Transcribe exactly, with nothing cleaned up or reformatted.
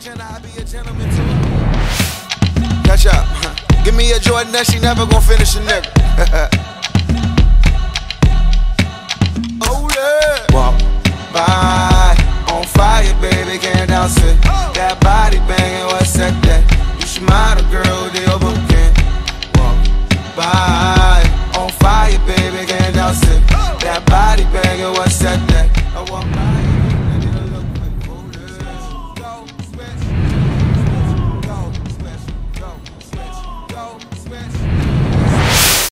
agenda, I be a gentleman too. Catch up. Give me a Jordan that she never gon' finish a nigga. Oh yeah. Walk by, on fire, baby, can't douse it. That body banging, what's that? You should model, girl, they over.